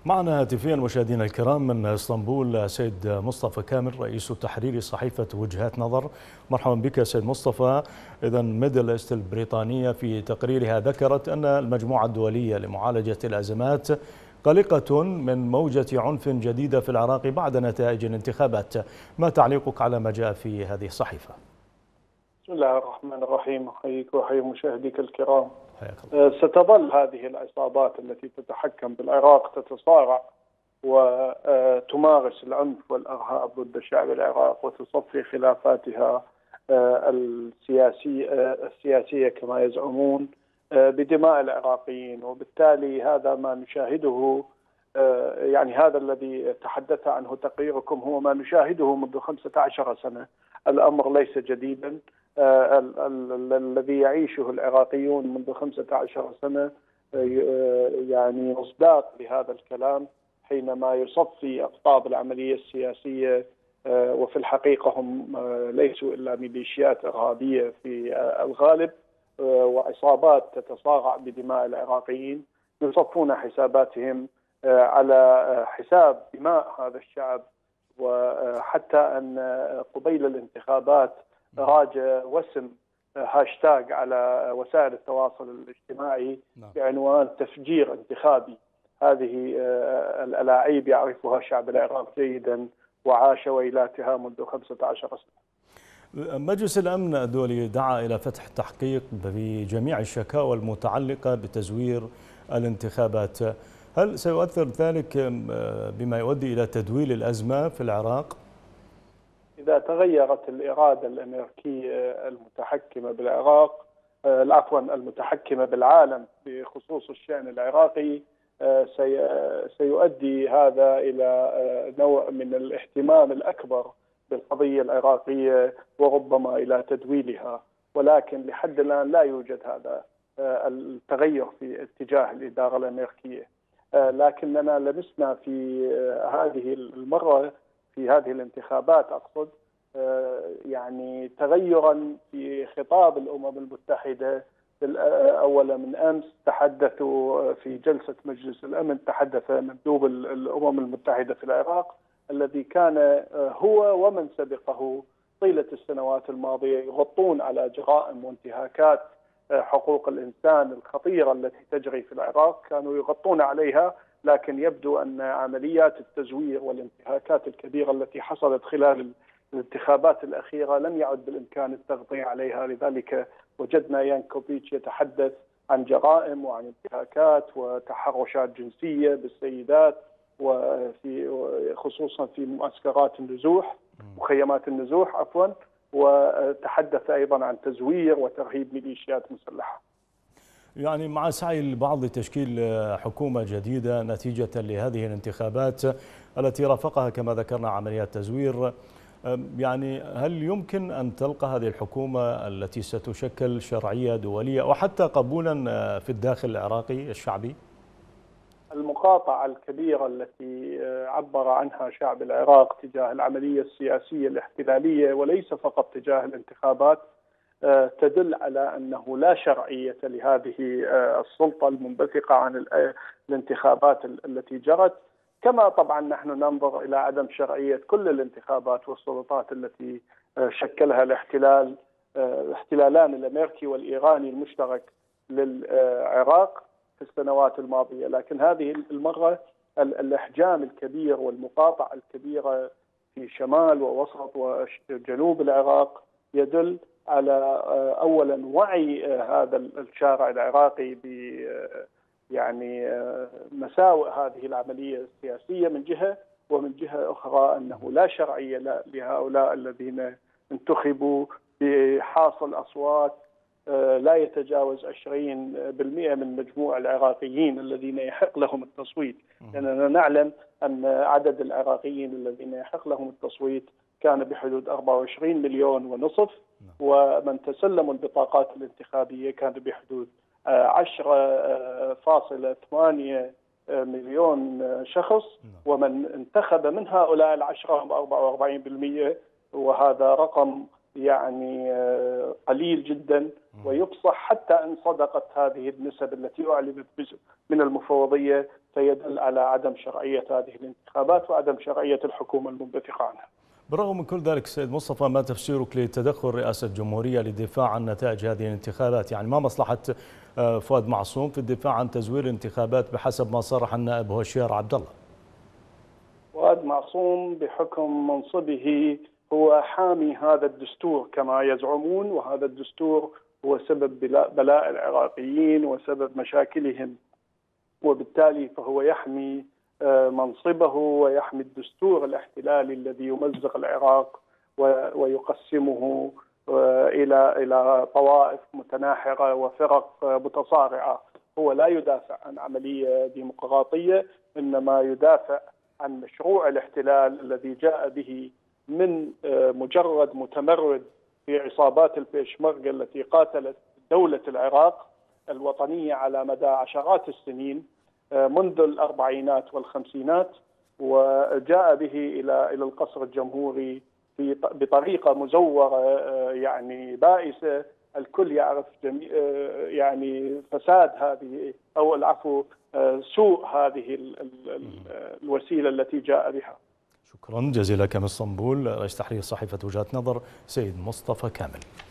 معنا هاتفيا مشاهدينا الكرام من اسطنبول سيد مصطفى كامل رئيس تحرير صحيفة وجهات نظر. مرحبا بك سيد مصطفى. إذا ميدل إيست البريطانية في تقريرها ذكرت أن المجموعة الدولية لمعالجة الأزمات قلقة من موجة عنف جديدة في العراق بعد نتائج الانتخابات. ما تعليقك على ما جاء في هذه الصحيفة؟ بسم الله الرحمن الرحيم. أحييك وأحيي مشاهديك الكرام. حياك الله. ستظل هذه العصابات التي تتحكم بالعراق تتصارع وتمارس العنف والإرهاب ضد شعب العراق وتصفي خلافاتها السياسية كما يزعمون بدماء العراقيين، وبالتالي هذا ما نشاهده، يعني هذا الذي تحدث عنه تقريركم هو ما نشاهده منذ 15 سنة. الأمر ليس جديدا. الذي يعيشه العراقيون منذ 15 سنة يعني مصداق لهذا الكلام، حينما يصفي أقطاب العملية السياسية وفي الحقيقة هم ليسوا إلا ميليشيات إرهابية في الغالب وعصابات تتصارع بدماء العراقيين، يصفون حساباتهم على حساب دماء هذا الشعب. وحتى أن قبيل الانتخابات راج وسم هاشتاج على وسائل التواصل الاجتماعي بعنوان تفجير انتخابي. هذه الألاعيب يعرفها شعب العراق جيدا وعاش ويلاتها منذ 15 سنة. مجلس الأمن الدولي دعا إلى فتح التحقيق في جميع الشكاوى المتعلقة بتزوير الانتخابات. هل سيؤثر ذلك بما يؤدي إلى تدويل الأزمة في العراق؟ إذا تغيرت الإرادة الأمريكية المتحكمة بالعراق، عفوا المتحكمة بالعالم بخصوص الشأن العراقي، سيؤدي هذا إلى نوع من الاهتمام الأكبر بالقضية العراقية وربما إلى تدويلها، ولكن لحد الآن لا يوجد هذا التغير في اتجاه الإدارة الأمريكية. لكننا لمسنا في هذه المرة في هذه الانتخابات أقصد يعني تغيرا في خطاب الأمم المتحدة. أولا من أمس تحدثوا في جلسة مجلس الأمن، تحدث مندوب الأمم المتحدة في العراق الذي كان هو ومن سبقه طيلة السنوات الماضية يغطون على جرائم وانتهاكات حقوق الإنسان الخطيرة التي تجري في العراق، كانوا يغطون عليها، لكن يبدو أن عمليات التزوير والانتهاكات الكبيرة التي حصلت خلال الانتخابات الأخيرة لم يعد بالإمكان التغطية عليها. لذلك وجدنا يانكوفيتش يتحدث عن جرائم وعن انتهاكات وتحرشات جنسية بالسيدات، وفي خصوصا في معسكرات النزوح، مخيمات النزوح عفوا، وتحدث أيضا عن تزوير وترهيب ميليشيات مسلحة. يعني مع سعي البعض لتشكيل حكومة جديدة نتيجة لهذه الانتخابات التي رافقها كما ذكرنا عمليات تزوير، يعني هل يمكن أن تلقى هذه الحكومة التي ستشكل شرعية دولية وحتى قبولا في الداخل العراقي الشعبي؟ المقاطعة الكبيرة التي عبر عنها شعب العراق تجاه العملية السياسية الاحتلالية وليس فقط تجاه الانتخابات تدل على أنه لا شرعية لهذه السلطة المنبثقة عن الانتخابات التي جرت، كما طبعا نحن ننظر إلى عدم شرعية كل الانتخابات والسلطات التي شكلها الاحتلالان الأمريكي والإيراني المشترك للعراق في السنوات الماضية. لكن هذه المرة الإحجام الكبير والمقاطعة الكبيرة في شمال ووسط وجنوب العراق يدل على أولا وعي هذا الشارع العراقي ب يعني مساوئ هذه العملية السياسية من جهة، ومن جهة أخرى أنه لا شرعية لهؤلاء الذين انتخبوا بحاصل أصوات لا يتجاوز 20% من مجموع العراقيين الذين يحق لهم التصويت، لأننا نعلم أن عدد العراقيين الذين يحق لهم التصويت كان بحدود 24 مليون ونصف، ومن تسلموا البطاقات الانتخابية كان بحدود 10.8 مليون شخص، ومن انتخب من هؤلاء 10 هم 44%، وهذا رقم يعني قليل جدا. ويفصح حتى إن صدقت هذه النسب التي أعلنت من المفوضية سيدل على عدم شرعية هذه الانتخابات وعدم شرعية الحكومة المنبثقة عنها. بالرغم من كل ذلك سيد مصطفى، ما تفسيرك لتدخل رئاسة الجمهورية للدفاع عن نتائج هذه الانتخابات؟ يعني ما مصلحة فؤاد معصوم في الدفاع عن تزوير الانتخابات بحسب ما صرح النائب هوشيار عبد الله؟ فؤاد معصوم بحكم منصبه هو حامي هذا الدستور كما يزعمون، وهذا الدستور هو سبب بلاء العراقيين وسبب مشاكلهم، وبالتالي فهو يحمي منصبه ويحمي الدستور الاحتلالي الذي يمزق العراق ويقسمه إلى طوائف متناحرة وفرق متصارعة. هو لا يدافع عن عملية ديمقراطية، إنما يدافع عن مشروع الاحتلال الذي جاء به من مجرد متمرد في عصابات البيشمركة التي قاتلت دولة العراق الوطنية على مدى عشرات السنين منذ الأربعينات والخمسينات، وجاء به إلى القصر الجمهوري بطريقة مزورة يعني بائسة. الكل يعرف يعني فساد هذه أو العفو سوء هذه الوسيلة التي جاء بها. شكرا جزيلا لك من اسطنبول رئيس تحرير صحيفة وجهات نظر سيد مصطفى كامل.